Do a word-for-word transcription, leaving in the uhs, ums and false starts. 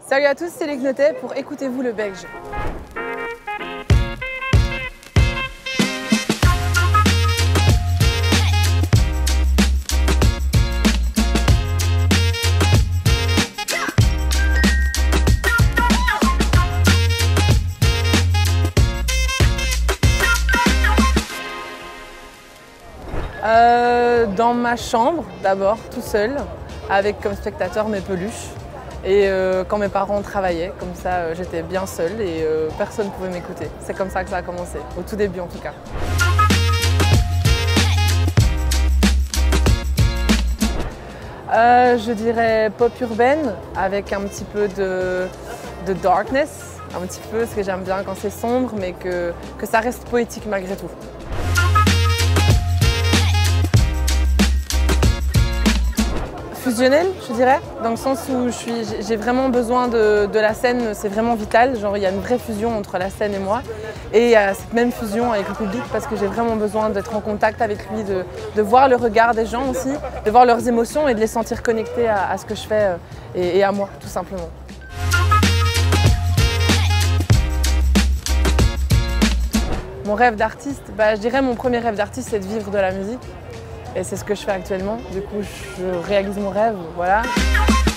Salut à tous, c'est les Gnotais pour Écoutez-vous le Belge. Euh, dans ma chambre d'abord, tout seul, avec comme spectateur mes peluches. Et euh, quand mes parents travaillaient, comme ça euh, j'étais bien seule et euh, personne ne pouvait m'écouter. C'est comme ça que ça a commencé, au tout début en tout cas. Euh, je dirais pop urbaine avec un petit peu de, de darkness, un petit peu, ce que j'aime bien quand c'est sombre, mais que, que ça reste poétique malgré tout. Fusionnel, je dirais, dans le sens où j'ai vraiment besoin de, de la scène, c'est vraiment vital, genre il y a une vraie fusion entre la scène et moi, et il y a cette même fusion avec le public parce que j'ai vraiment besoin d'être en contact avec lui, de, de voir le regard des gens aussi, de voir leurs émotions et de les sentir connectés à, à ce que je fais et, et à moi, tout simplement. Mon rêve d'artiste, bah, je dirais mon premier rêve d'artiste, c'est de vivre de la musique. Et c'est ce que je fais actuellement. Du coup, je réalise mon rêve, voilà.